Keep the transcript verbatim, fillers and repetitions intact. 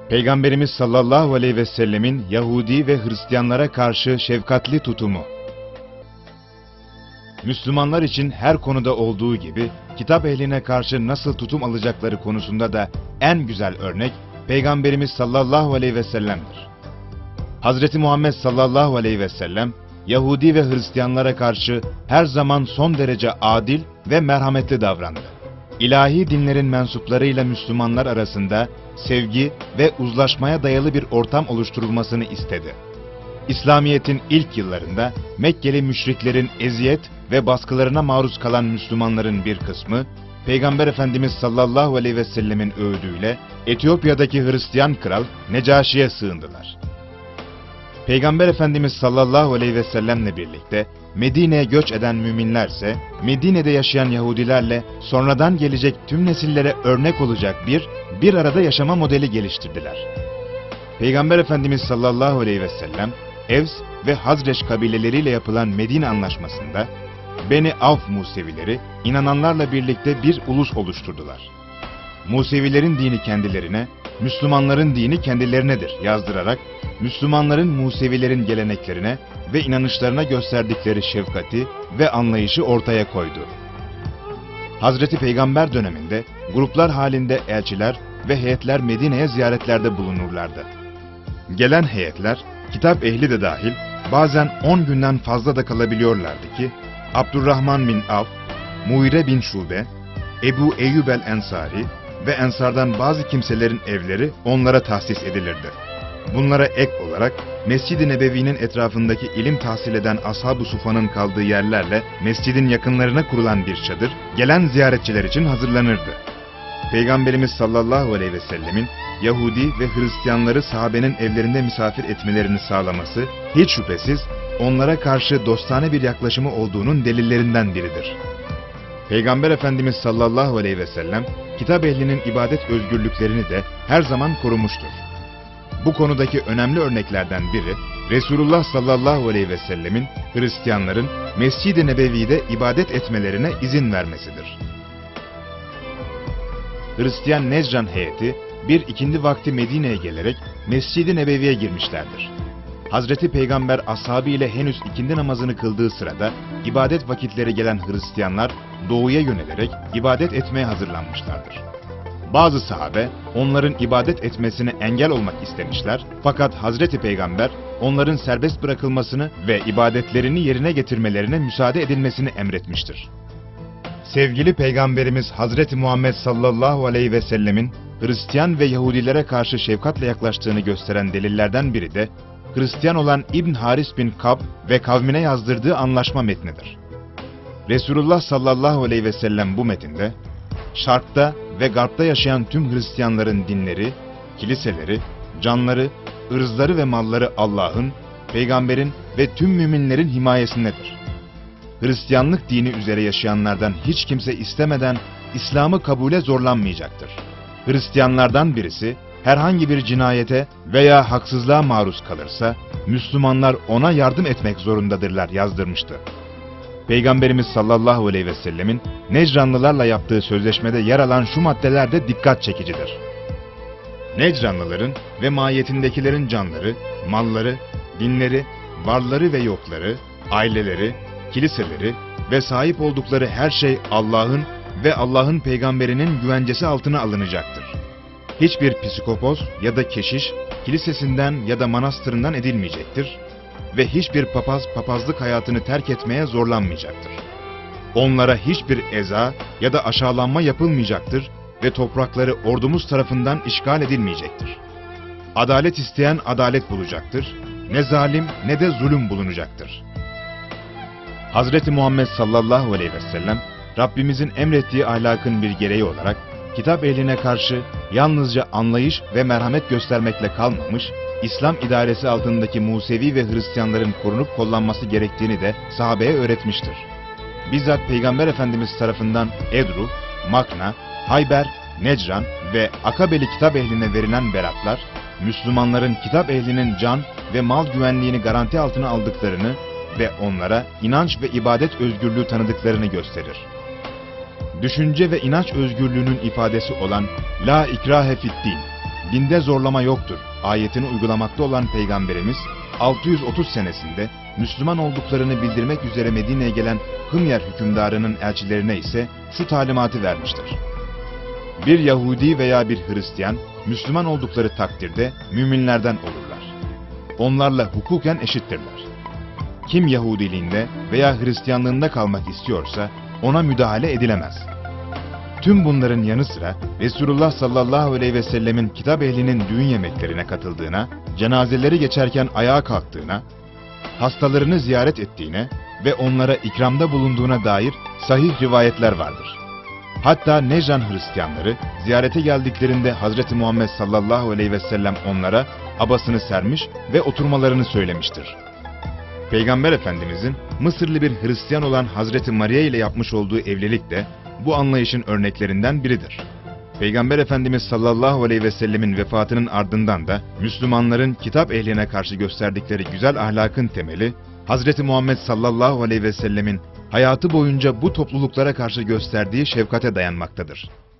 Peygamberimiz sallallahu aleyhi ve sellemin Yahudi ve Hristiyanlara karşı şefkatli tutumu. Müslümanlar için her konuda olduğu gibi, kitap ehline karşı nasıl tutum alacakları konusunda da en güzel örnek, Peygamberimiz sallallahu aleyhi ve sellem'dir. Hazreti Muhammed sallallahu aleyhi ve sellem, Yahudi ve Hristiyanlara karşı her zaman son derece adil ve merhametli davrandı. İlahi dinlerin mensuplarıyla Müslümanlar arasında sevgi ve uzlaşmaya dayalı bir ortam oluşturulmasını istedi. İslamiyet'in ilk yıllarında Mekkeli müşriklerin eziyet ve baskılarına maruz kalan Müslümanların bir kısmı, Peygamber Efendimiz sallallahu aleyhi ve sellemin öğüdüyle Etiyopya'daki Hristiyan kral Necaşi'ye sığındılar. Peygamber Efendimiz sallallahu aleyhi ve sellemle birlikte Medine'ye göç eden müminlerse, Medine'de yaşayan Yahudilerle sonradan gelecek tüm nesillere örnek olacak bir, bir arada yaşama modeli geliştirdiler. Peygamber Efendimiz sallallahu aleyhi ve sellem, Evs ve Hazreç kabileleriyle yapılan Medine Anlaşması'nda, Beni Avf Musevileri, inananlarla birlikte bir ulus oluşturdular. Musevilerin dini kendilerine, Müslümanların dini kendilerinedir yazdırarak, Müslümanların Musevilerin geleneklerine ve inanışlarına gösterdikleri şefkati ve anlayışı ortaya koydu. Hazreti Peygamber döneminde gruplar halinde elçiler ve heyetler Medine'ye ziyaretlerde bulunurlardı. Gelen heyetler, kitap ehli de dahil, bazen on günden fazla da kalabiliyorlardı ki, Abdurrahman bin Avf, Muire bin Şube, Ebu Eyyub el-Ensari ve Ensardan bazı kimselerin evleri onlara tahsis edilirdi. Bunlara ek olarak Mescid-i Nebevi'nin etrafındaki ilim tahsil eden Ashab-ı Sufa'nın kaldığı yerlerle mescidin yakınlarına kurulan bir çadır gelen ziyaretçiler için hazırlanırdı. Peygamberimiz sallallahu aleyhi ve sellemin Yahudi ve Hristiyanları sahabenin evlerinde misafir etmelerini sağlaması hiç şüphesiz onlara karşı dostane bir yaklaşımı olduğunun delillerinden biridir. Peygamber Efendimiz sallallahu aleyhi ve sellem kitap ehlinin ibadet özgürlüklerini de her zaman korumuştur. Bu konudaki önemli örneklerden biri, Resulullah sallallahu aleyhi ve sellemin Hristiyanların Mescid-i Nebevi'de ibadet etmelerine izin vermesidir. Hristiyan Necran heyeti bir ikindi vakti Medine'ye gelerek Mescid-i Nebevi'ye girmişlerdir. Hazreti Peygamber ashabı ile henüz ikindi namazını kıldığı sırada ibadet vakitleri gelen Hristiyanlar doğuya yönelerek ibadet etmeye hazırlanmışlardır. Bazı sahabe onların ibadet etmesine engel olmak istemişler, fakat Hazreti Peygamber onların serbest bırakılmasını ve ibadetlerini yerine getirmelerine müsaade edilmesini emretmiştir. Sevgili Peygamberimiz Hazreti Muhammed sallallahu aleyhi ve sellemin Hristiyan ve Yahudilere karşı şefkatle yaklaştığını gösteren delillerden biri de Hristiyan olan İbn Haris bin Kab ve kavmine yazdırdığı anlaşma metnidir. Resulullah sallallahu aleyhi ve sellem bu metinde, Şark'ta ve Garp'ta yaşayan tüm Hristiyanların dinleri, kiliseleri, canları, ırzları ve malları Allah'ın, Peygamberin ve tüm müminlerin himayesindedir. Hristiyanlık dini üzere yaşayanlardan hiç kimse istemeden İslam'ı kabule zorlanmayacaktır. Hristiyanlardan birisi herhangi bir cinayete veya haksızlığa maruz kalırsa, Müslümanlar ona yardım etmek zorundadırlar yazdırmıştı. Peygamberimiz sallallahu aleyhi ve sellemin Necranlılarla yaptığı sözleşmede yer alan şu maddeler de dikkat çekicidir. Necranlıların ve mahiyetindekilerin canları, malları, dinleri, varları ve yokları, aileleri, kiliseleri ve sahip oldukları her şey Allah'ın ve Allah'ın peygamberinin güvencesi altına alınacaktır. Hiçbir psikopos ya da keşiş kilisesinden ya da manastırından edilmeyecektir ve hiçbir papaz papazlık hayatını terk etmeye zorlanmayacaktır. Onlara hiçbir eza ya da aşağılanma yapılmayacaktır ve toprakları ordumuz tarafından işgal edilmeyecektir. Adalet isteyen adalet bulacaktır, ne zalim ne de zulüm bulunacaktır. Hazreti Muhammed sallallahu aleyhi ve sellem, Rabbimizin emrettiği ahlakın bir gereği olarak, kitap ehline karşı yalnızca anlayış ve merhamet göstermekle kalmamış, İslam idaresi altındaki Musevi ve Hristiyanların korunup kollanması gerektiğini de sahabeye öğretmiştir. Bizzat Peygamber Efendimiz tarafından Edru, Makna, Hayber, Necran ve Akabeli kitap ehline verilen beratlar, Müslümanların kitap ehlinin can ve mal güvenliğini garanti altına aldıklarını ve onlara inanç ve ibadet özgürlüğü tanıdıklarını gösterir. düşünce ve inanç özgürlüğünün ifadesi olan La ikrahe fiddin, dinde zorlama yoktur ayetini uygulamakta olan Peygamberimiz, altı yüz otuz senesinde Müslüman olduklarını bildirmek üzere Medine'ye gelen Hımyer hükümdarının elçilerine ise şu talimatı vermiştir. Bir Yahudi veya bir Hristiyan, Müslüman oldukları takdirde müminlerden olurlar. Onlarla hukuken eşittirler. Kim Yahudiliğinde veya Hristiyanlığında kalmak istiyorsa ona müdahale edilemez. Tüm bunların yanı sıra Resulullah sallallahu aleyhi ve sellemin kitap ehlinin düğün yemeklerine katıldığına, cenazeleri geçerken ayağa kalktığına, hastalarını ziyaret ettiğine ve onlara ikramda bulunduğuna dair sahih rivayetler vardır. Hatta Necran Hristiyanları ziyarete geldiklerinde Hazreti Muhammed sallallahu aleyhi ve sellem onlara abasını sermiş ve oturmalarını söylemiştir. Peygamber Efendimizin Mısırlı bir Hristiyan olan Hazreti Maria ile yapmış olduğu evlilik de bu anlayışın örneklerinden biridir. Peygamber Efendimiz sallallahu aleyhi ve sellemin vefatının ardından da Müslümanların kitap ehline karşı gösterdikleri güzel ahlakın temeli, Hazreti Muhammed sallallahu aleyhi ve sellemin hayatı boyunca bu topluluklara karşı gösterdiği şefkate dayanmaktadır.